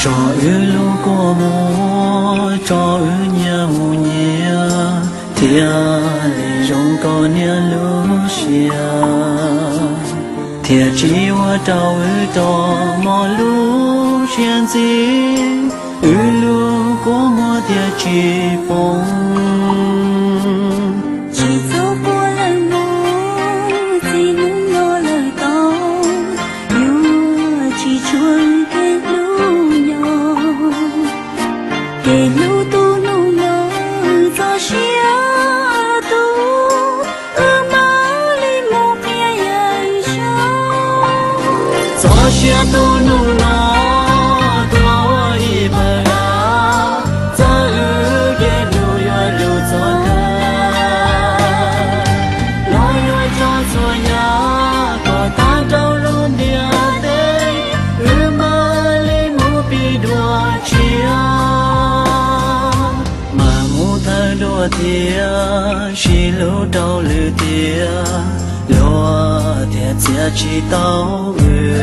cho ư lu cô mô cho ư nhà mù nhia thia lì rong có nia lu xia thia chỉ hoa trâu ư to mò lu xiên gì ư lu cô mô thia chỉ phong tia chỉ lũ đau lử tia lo tia chia chỉ tao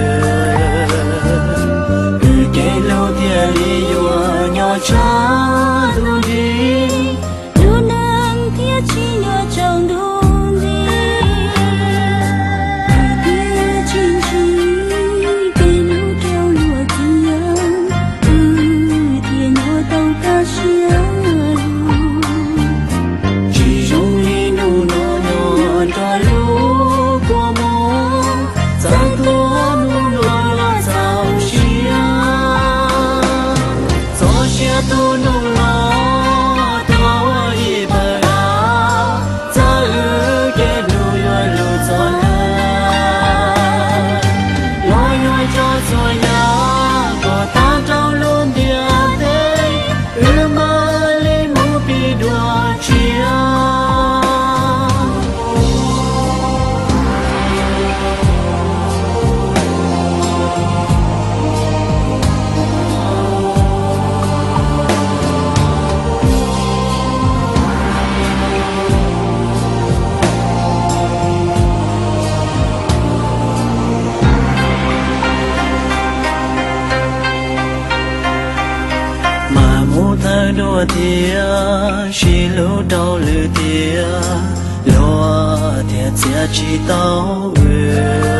cái lũ tia li yo nhỏ cha du đi du nang tia chỉ nhỏ trong du đi tia chín chín cái lũ treo lúa tia nhỏ tao ca sia đua tia chỉ lũ đau lử tia lo tia chia chỉ tao